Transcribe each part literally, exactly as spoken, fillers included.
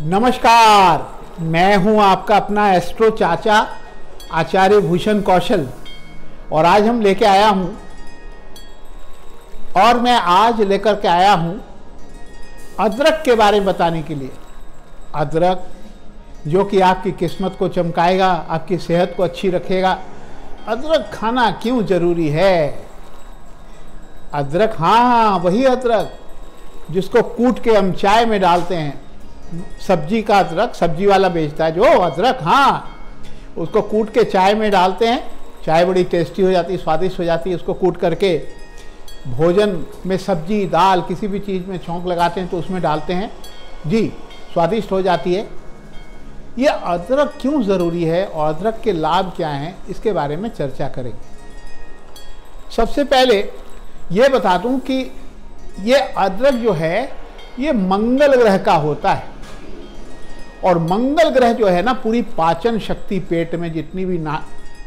नमस्कार, मैं हूं आपका अपना एस्ट्रो चाचा आचार्य भूषण कौशल और आज हम लेके आया हूं और मैं आज लेकर के आया हूं अदरक के बारे में बताने के लिए। अदरक जो कि आपकी किस्मत को चमकाएगा, आपकी सेहत को अच्छी रखेगा। अदरक खाना क्यों ज़रूरी है? अदरक, हाँ वही अदरक जिसको कूट के हम चाय में डालते हैं। सब्जी का अदरक, सब्जी वाला बेचता है जो अदरक, हाँ उसको कूट के चाय में डालते हैं। चाय बड़ी टेस्टी हो जाती है, स्वादिष्ट हो जाती है। उसको कूट करके भोजन में सब्जी दाल किसी भी चीज़ में छौंक लगाते हैं तो उसमें डालते हैं जी, स्वादिष्ट हो जाती है। ये अदरक क्यों ज़रूरी है और अदरक के लाभ क्या हैं, इसके बारे में चर्चा करेंगे। सबसे पहले ये बता दूं कि ये अदरक जो है ये मंगल ग्रह का होता है और मंगल ग्रह जो है ना, पूरी पाचन शक्ति, पेट में जितनी भी ना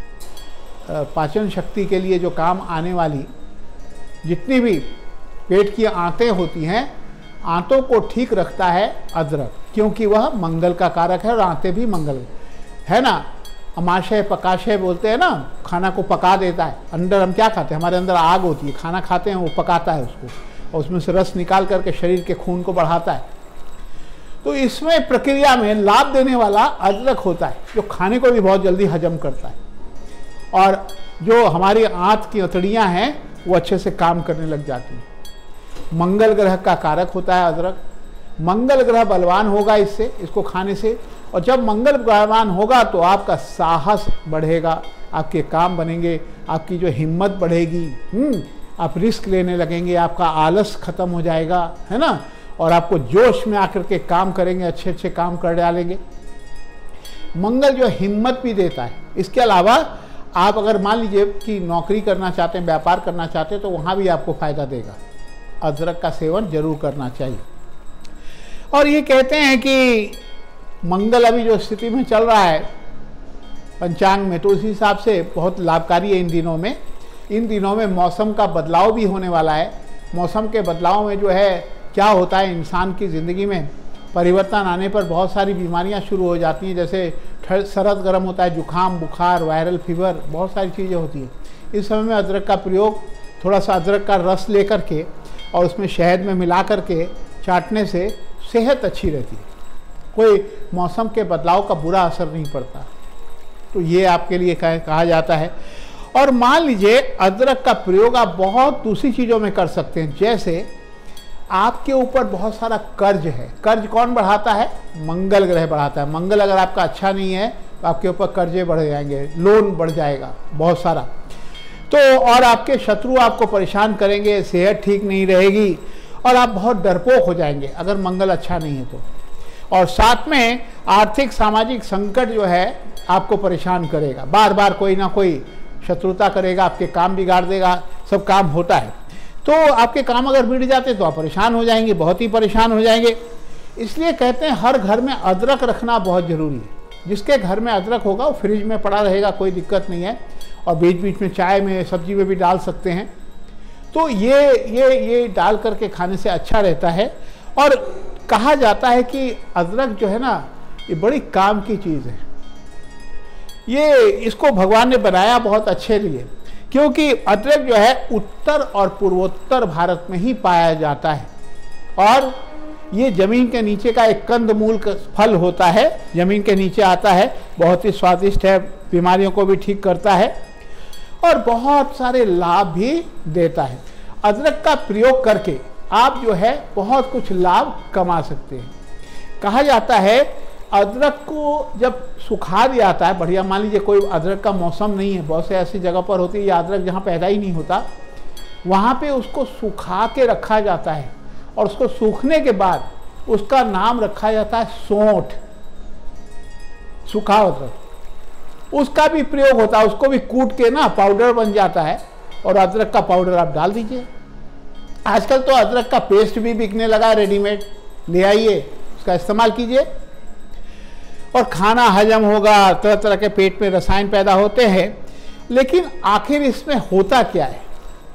पाचन शक्ति के लिए जो काम आने वाली जितनी भी पेट की आंतें होती हैं, आंतों को ठीक रखता है अदरक, क्योंकि वह मंगल का कारक है और आंतें भी मंगल है ना। अमाशय पकाशय बोलते हैं ना, खाना को पका देता है। अंदर हम क्या खाते हैं, हमारे अंदर आग होती है, खाना खाते हैं वो पकाता है उसको और उसमें से रस निकाल करके शरीर के खून को बढ़ाता है। तो इसमें प्रक्रिया में लाभ देने वाला अदरक होता है जो खाने को भी बहुत जल्दी हजम करता है और जो हमारी आंत की अतड़ियाँ हैं वो अच्छे से काम करने लग जाती हैं। मंगल ग्रह का कारक होता है अदरक। मंगल ग्रह बलवान होगा इससे, इसको खाने से। और जब मंगल बलवान होगा तो आपका साहस बढ़ेगा, आपके काम बनेंगे, आपकी जो हिम्मत बढ़ेगी, हम्म आप रिस्क लेने लगेंगे, आपका आलस खत्म हो जाएगा, है ना, और आपको जोश में आकर के काम करेंगे, अच्छे अच्छे काम कर डालेंगे। मंगल जो हिम्मत भी देता है। इसके अलावा आप अगर मान लीजिए कि नौकरी करना चाहते हैं, व्यापार करना चाहते हैं, तो वहाँ भी आपको फायदा देगा। अदरक का सेवन जरूर करना चाहिए। और ये कहते हैं कि मंगल अभी जो स्थिति में चल रहा है पंचांग में, तो उस हिसाब से बहुत लाभकारी है इन दिनों में। इन दिनों में मौसम का बदलाव भी होने वाला है। मौसम के बदलाव में जो है क्या होता है, इंसान की ज़िंदगी में परिवर्तन आने पर बहुत सारी बीमारियां शुरू हो जाती हैं। जैसे सरद गर्म होता है, जुखाम, बुखार, वायरल फीवर, बहुत सारी चीज़ें होती हैं। इस समय में अदरक का प्रयोग, थोड़ा सा अदरक का रस लेकर के और उसमें शहद में मिला करके चाटने से सेहत अच्छी रहती है। कोई मौसम के बदलाव का बुरा असर नहीं पड़ता। तो ये आपके लिए कहा जाता है। और मान लीजिए अदरक का प्रयोग आप बहुत दूसरी चीज़ों में कर सकते हैं। जैसे आपके ऊपर बहुत सारा कर्ज है। कर्ज कौन बढ़ाता है? मंगल ग्रह बढ़ाता है। मंगल अगर आपका अच्छा नहीं है तो आपके ऊपर कर्जे बढ़ जाएंगे, लोन बढ़ जाएगा बहुत सारा। तो और आपके शत्रु आपको परेशान करेंगे, सेहत ठीक नहीं रहेगी और आप बहुत डरपोक हो जाएंगे अगर मंगल अच्छा नहीं है तो। और साथ में आर्थिक सामाजिक संकट जो है आपको परेशान करेगा, बार बार कोई ना कोई शत्रुता करेगा, आपके काम बिगाड़ देगा। सब काम होता है तो आपके काम अगर बिगड़ जाते तो आप परेशान हो जाएंगे, बहुत ही परेशान हो जाएंगे। इसलिए कहते हैं हर घर में अदरक रखना बहुत ज़रूरी है। जिसके घर में अदरक होगा वो फ्रिज में पड़ा रहेगा, कोई दिक्कत नहीं है, और बीच बीच में चाय में, सब्जी में भी डाल सकते हैं। तो ये ये ये डाल करके खाने से अच्छा रहता है। और कहा जाता है कि अदरक जो है ना, ये बड़ी काम की चीज़ है। ये इसको भगवान ने बनाया बहुत अच्छे लिए, क्योंकि अदरक जो है उत्तर और पूर्वोत्तर भारत में ही पाया जाता है और ये ज़मीन के नीचे का एक कंदमूल का फल होता है, ज़मीन के नीचे आता है, बहुत ही स्वादिष्ट है, बीमारियों को भी ठीक करता है और बहुत सारे लाभ भी देता है। अदरक का प्रयोग करके आप जो है बहुत कुछ लाभ कमा सकते हैं। कहा जाता है अदरक को जब सुखा दिया जाता है, बढ़िया, मान लीजिए कोई अदरक का मौसम नहीं है, बहुत से ऐसी जगह पर होती है या अदरक जहाँ पैदा ही नहीं होता, वहाँ पे उसको सुखा के रखा जाता है और उसको सूखने के बाद उसका नाम रखा जाता है सोंठ, सूखा अदरक। उसका भी प्रयोग होता है, उसको भी कूट के ना पाउडर बन जाता है और अदरक का पाउडर आप डाल दीजिए। आजकल तो अदरक का पेस्ट भी बिकने लगा है रेडीमेड, ले आइए, उसका इस्तेमाल कीजिए और खाना हजम होगा। तरह तरह के पेट में रसायन पैदा होते हैं, लेकिन आखिर इसमें होता क्या है?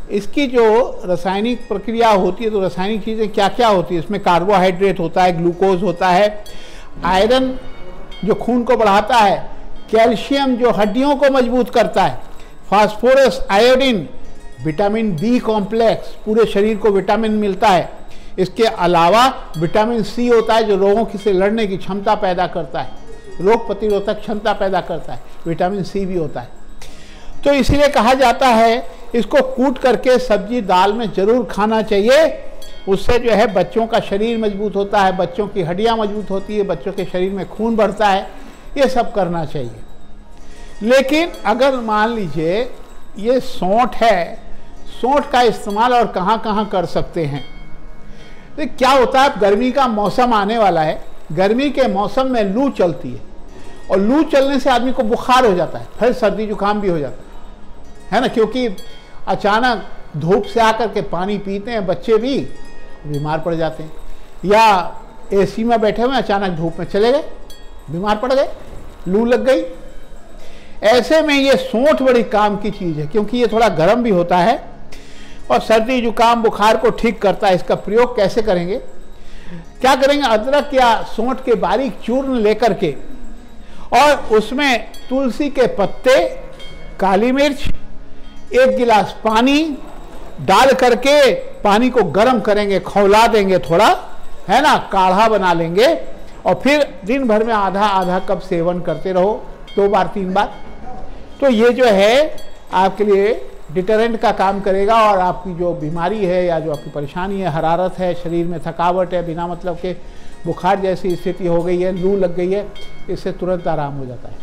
इसकी जो रासायनिक प्रक्रिया होती है, तो रासायनिक चीज़ें क्या क्या होती है, इसमें कार्बोहाइड्रेट होता है, ग्लूकोज होता है, आयरन जो खून को बढ़ाता है, कैल्शियम जो हड्डियों को मजबूत करता है, phosphorus, iodine, vitamin B complex, पूरे शरीर को विटामिन मिलता है। इसके अलावा विटामिन सी होता है जो रोगों से लड़ने की क्षमता पैदा करता है, रोग प्रतिरोधक क्षमता पैदा करता है, विटामिन सी भी होता है। तो इसीलिए कहा जाता है इसको कूट करके सब्जी दाल में जरूर खाना चाहिए। उससे जो है बच्चों का शरीर मजबूत होता है, बच्चों की हड्डियां मजबूत होती है, बच्चों के शरीर में खून बढ़ता है, ये सब करना चाहिए। लेकिन अगर मान लीजिए ये सौंठ है, सौंठ का इस्तेमाल और कहाँ कहाँ कर सकते हैं। तो क्या होता है, गर्मी का मौसम आने वाला है, गर्मी के मौसम में लू चलती है और लू चलने से आदमी को बुखार हो जाता है, फिर सर्दी जुकाम भी हो जाता है, है ना, क्योंकि अचानक धूप से आकर के पानी पीते हैं बच्चे भी, बीमार पड़ जाते हैं, या एसी में बैठे हुए अचानक धूप में चले गए, बीमार पड़ गए, लू लग गई। ऐसे में ये सौंठ बड़ी काम की चीज़ है, क्योंकि ये थोड़ा गर्म भी होता है और सर्दी जुकाम बुखार को ठीक करता है। इसका प्रयोग कैसे करेंगे, क्या करेंगे, अदरक या सौंठ के बारीक चूर्ण लेकर के और उसमें तुलसी के पत्ते, काली मिर्च, एक गिलास पानी डाल करके पानी को गर्म करेंगे, खौला देंगे थोड़ा, है ना, काढ़ा बना लेंगे और फिर दिन भर में आधा आधा कप सेवन करते रहो, दो बार तीन बार। तो ये जो है आपके लिए डिटरेंट का काम करेगा और आपकी जो बीमारी है या जो आपकी परेशानी है, हरारत है, शरीर में थकावट है, बिना मतलब के बुखार जैसी स्थिति हो गई है, लू लग गई है, इससे तुरंत आराम हो जाता है।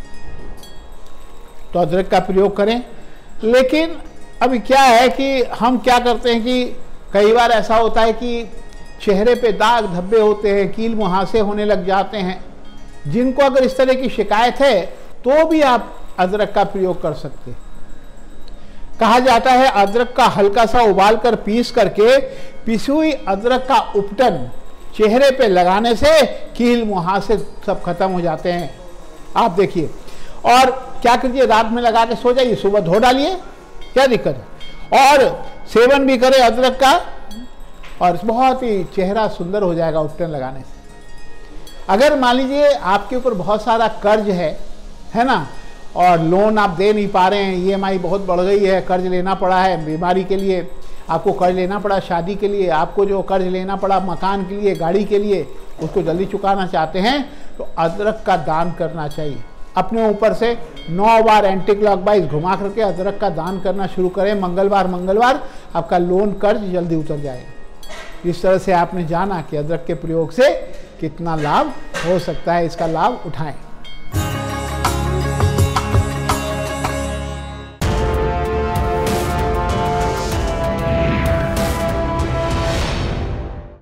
तो अदरक का प्रयोग करें। लेकिन अभी क्या है कि हम क्या करते हैं कि कई बार ऐसा होता है कि चेहरे पे दाग धब्बे होते हैं, कील मुहासे होने लग जाते हैं। जिनको अगर इस तरह की शिकायत है तो भी आप अदरक का प्रयोग कर सकते हैं। कहा जाता है अदरक का हल्का सा उबाल कर पीस करके पिसी हुई अदरक का उपटन चेहरे पे लगाने से कील मुहासे सब खत्म हो जाते हैं। आप देखिए, और क्या कीजिए, रात में लगा के सो जाइए, सुबह धो डालिए, क्या दिक्कत है, और सेवन भी करें अदरक का और बहुत ही चेहरा सुंदर हो जाएगा उपटन लगाने से। अगर मान लीजिए आपके ऊपर बहुत सारा कर्ज है है ना, और लोन आप दे नहीं पा रहे हैं, ई एम आई बहुत बढ़ गई है, कर्ज लेना पड़ा है, बीमारी के लिए आपको कर्ज लेना पड़ा, शादी के लिए आपको जो कर्ज लेना पड़ा, मकान के लिए, गाड़ी के लिए, उसको जल्दी चुकाना चाहते हैं, तो अदरक का दान करना चाहिए। अपने ऊपर से नौ बार एंटी क्लॉकवाइज घुमा करके अदरक का दान करना शुरू करें, मंगलवार मंगलवार आपका लोन कर्ज जल्दी उतर जाएगा। इस तरह से आपने जाना कि अदरक के प्रयोग से कितना लाभ हो सकता है, इसका लाभ उठाएं।